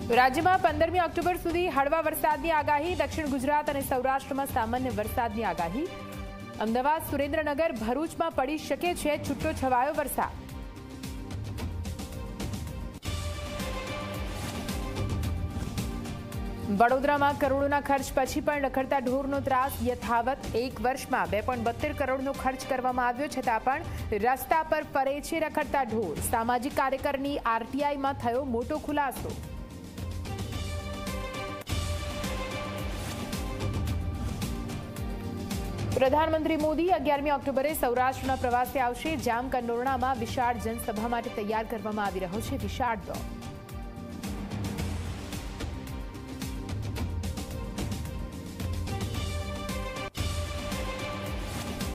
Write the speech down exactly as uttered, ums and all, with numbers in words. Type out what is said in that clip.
રાજ્યમાં પંદરમી ઓક્ટોબર સુધી હળવા વરસાદની આગાહી। દક્ષિણ ગુજરાત અને સૌરાષ્ટ્રમાં સામાન્ય વરસાદની આગાહી। અમદાવાદ, સુરેન્દ્રનગર, ભરૂચમાં પડી શકે છે છૂટો છવાયો વરસાદ। વડોદરામાં કરોડોના ખર્ચ પછી પણ રખડતા ઢોરનો ત્રાસ યથાવત। એક વર્ષમાં બે પોઈન્ટ બોતેર કરોડનો ખર્ચ કરવામાં આવ્યો છતાં પણ રસ્તા પર ફરે છે રખડતા ઢોર। સામાજિક કાર્યકરની આરટીઆઈમાં થયો મોટો ખુલાસો। પ્રધાનમંત્રી મોદી અગિયારમી ઓક્ટોબરે સૌરાષ્ટ્રના પ્રવાસે આવશે। જામકંડોરણામાં વિશાળ જનસભા માટે તૈયાર કરવામાં આવી રહ્યો છે વિશાળ દોડ।